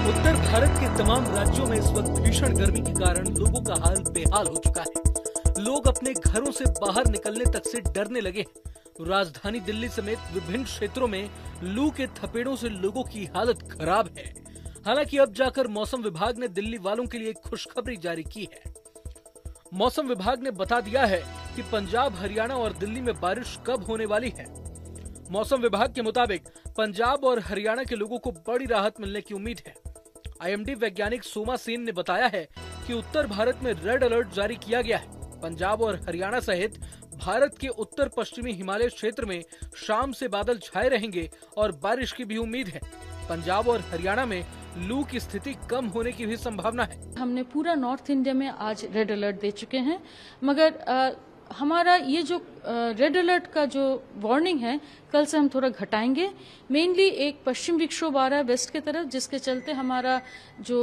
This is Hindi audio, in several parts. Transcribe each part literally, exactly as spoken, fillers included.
उत्तर भारत के तमाम राज्यों में इस वक्त भीषण गर्मी के कारण लोगों का हाल बेहाल हो चुका है। लोग अपने घरों से बाहर निकलने तक से डरने लगे। राजधानी दिल्ली समेत विभिन्न क्षेत्रों में लू के थपेड़ों से लोगों की हालत खराब है। हालांकि अब जाकर मौसम विभाग ने दिल्ली वालों के लिए खुशखबरी जारी की है। मौसम विभाग ने बता दिया है कि पंजाब, हरियाणा और दिल्ली में बारिश कब होने वाली है। मौसम विभाग के मुताबिक पंजाब और हरियाणा के लोगों को बड़ी राहत मिलने की उम्मीद है। आईएमडी वैज्ञानिक सोमा सेन ने बताया है कि उत्तर भारत में रेड अलर्ट जारी किया गया है। पंजाब और हरियाणा सहित भारत के उत्तर पश्चिमी हिमालय क्षेत्र में शाम से बादल छाए रहेंगे और बारिश की भी उम्मीद है। पंजाब और हरियाणा में लू की स्थिति कम होने की भी संभावना है। हमने पूरा नॉर्थ इंडिया में आज रेड अलर्ट दे चुके हैं, मगर आ, हमारा ये जो रेड अलर्ट का जो वार्निंग है कल से हम थोड़ा घटाएंगे। मेनली एक पश्चिम विक्षोभ आ रहा है वेस्ट की तरफ, जिसके चलते हमारा जो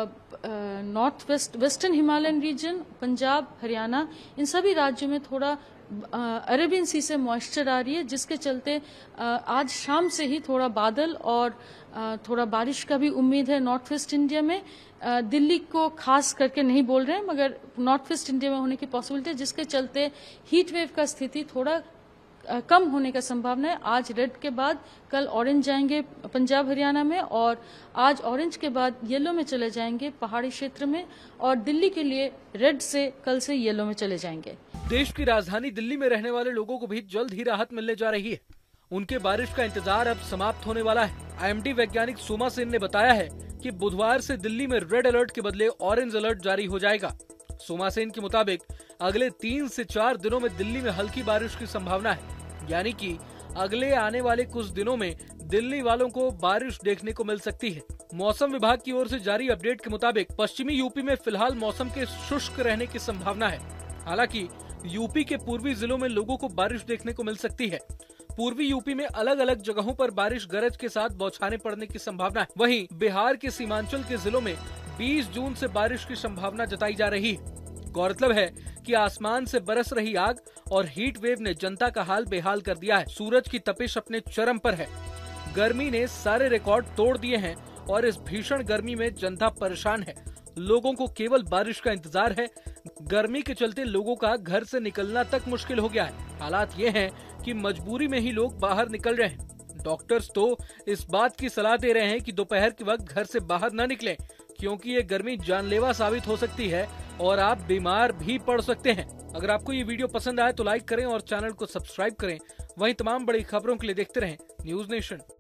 north west western Himalayan region, Punjab, Haryana, इन सभी राज्यों में थोड़ा अरेबियन सी से मॉइस्चर आ रही है, जिसके चलते आ, आज शाम से ही थोड़ा बादल और आ, थोड़ा बारिश का भी उम्मीद है नॉर्थ वेस्ट इंडिया में। आ, दिल्ली को खास करके नहीं बोल रहे हैं, मगर नॉर्थ वेस्ट इंडिया में होने की पॉसिबिलिटी है, जिसके चलते हीट वेव का स्थिति थोड़ा आ, कम होने का संभावना है। आज रेड के बाद कल ऑरेंज जाएंगे पंजाब हरियाणा में, और आज ऑरेंज के बाद येलो में चले जाएंगे पहाड़ी क्षेत्र में, और दिल्ली के लिए रेड से कल से येलो में चले जाएंगे। देश की राजधानी दिल्ली में रहने वाले लोगों को भी जल्द ही राहत मिलने जा रही है। उनके बारिश का इंतजार अब समाप्त होने वाला है। आईएमडी वैज्ञानिक सोमा सेन ने बताया है कि बुधवार से दिल्ली में रेड अलर्ट के बदले ऑरेंज अलर्ट जारी हो जाएगा। सोमा सेन के मुताबिक अगले तीन से चार दिनों में दिल्ली में हल्की बारिश की संभावना है, यानी कि अगले आने वाले कुछ दिनों में दिल्ली वालों को बारिश देखने को मिल सकती है। मौसम विभाग की ओर से जारी अपडेट के मुताबिक पश्चिमी यूपी में फिलहाल मौसम के शुष्क रहने की संभावना है। हालांकि यूपी के पूर्वी जिलों में लोगों को बारिश देखने को मिल सकती है। पूर्वी यूपी में अलग अलग जगहों पर बारिश गरज के साथ बौछारें पड़ने की संभावना है। वहीं बिहार के सीमांचल के जिलों में बीस जून से बारिश की संभावना जताई जा रही है। गौरतलब है कि आसमान से बरस रही आग और हीट वेव ने जनता का हाल बेहाल कर दिया है। सूरज की तपिश अपने चरम पर है। गर्मी ने सारे रिकॉर्ड तोड़ दिए हैं और इस भीषण गर्मी में जनता परेशान है। लोगों को केवल बारिश का इंतजार है। गर्मी के चलते लोगों का घर से निकलना तक मुश्किल हो गया है। हालात ये हैं कि मजबूरी में ही लोग बाहर निकल रहे हैं। डॉक्टर्स तो इस बात की सलाह दे रहे हैं कि दोपहर के वक्त घर से बाहर न निकलें, क्योंकि ये गर्मी जानलेवा साबित हो सकती है और आप बीमार भी पड़ सकते हैं। अगर आपको ये वीडियो पसंद आए तो लाइक करें और चैनल को सब्सक्राइब करें। वहीं तमाम बड़ी खबरों के लिए देखते रहें न्यूज नेशन।